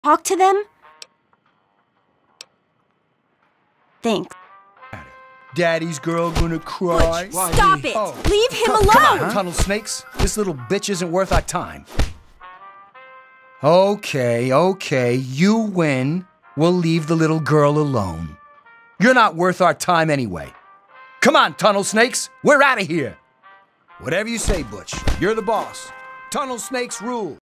talk to them? Thanks. Daddy's girl gonna cry. Butch, stop it! Oh. Leave him alone! Come on, tunnel snakes. This little bitch isn't worth our time. Okay, you win. We'll leave the little girl alone. You're not worth our time anyway. Come on, tunnel snakes. We're out of here. Whatever you say, Butch. You're the boss. Tunnel snakes rule.